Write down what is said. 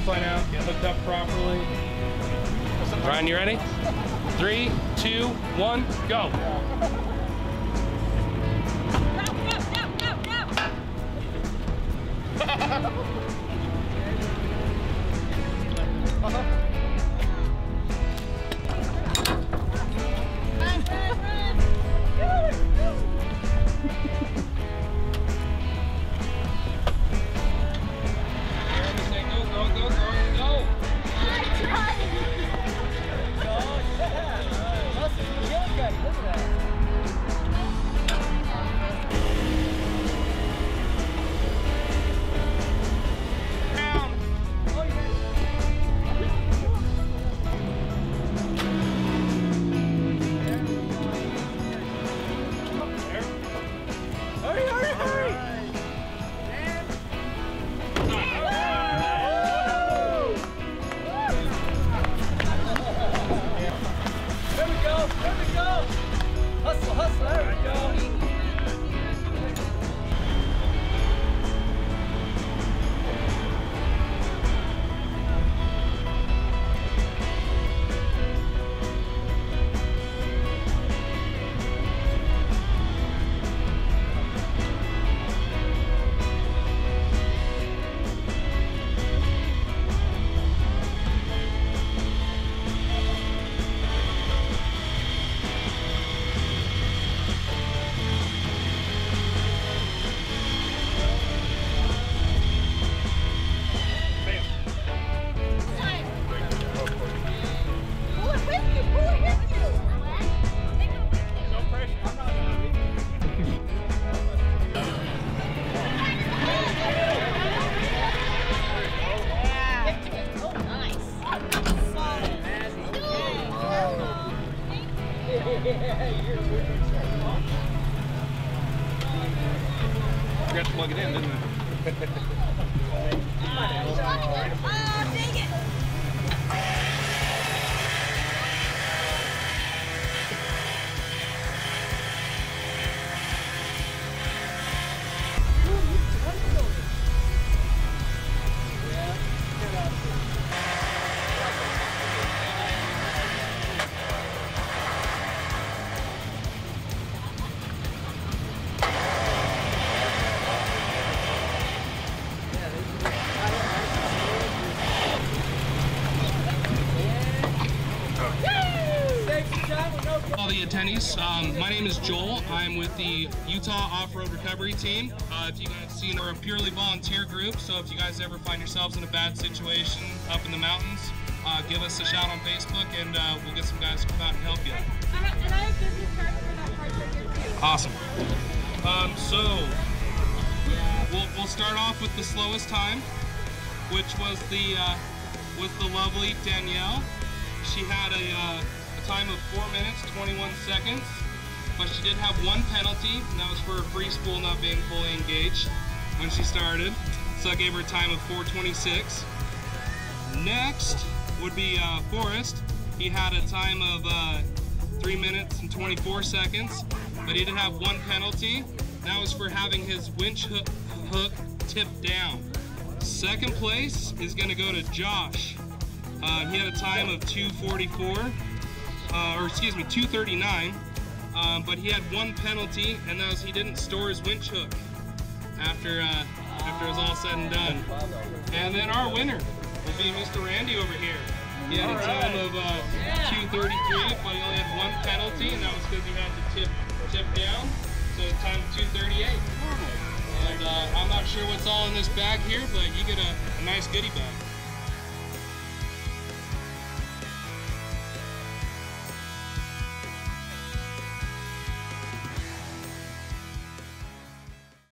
incline out, get hooked up properly. Ryan, you ready? 3, 2, 1, go. Forgot to plug it in, didn't I? Oh, dang it! All the attendees, my name is Joel. I'm with the Utah Off-Road Recovery Team. If you guys see, we're a purely volunteer group, so if you guys ever find yourselves in a bad situation up in the mountains, give us a shout on Facebook and we'll get some guys to come out and help you. And I have business cards for that part right here too. Awesome. So we'll start off with the slowest time, which was the lovely Danielle. She had a time of 4 minutes, 21 seconds, but she did have one penalty, and that was for her free spool not being fully engaged when she started. So that gave her a time of 4:26. Next would be Forrest. He had a time of 3 minutes and 24 seconds, but he did have one penalty. That was for having his winch hook tipped down. Second place is going to go to Josh. He had a time of 2:44. Or excuse me, 2:39, but he had one penalty, and that was he didn't store his winch hook after it was all said and done. And then our winner will be Mr. Randy over here. He had a time of 2:33, but he only had one penalty, and that was because he had the tip down, so a time of 2:38. And I'm not sure what's all in this bag here, but you get a nice goodie bag.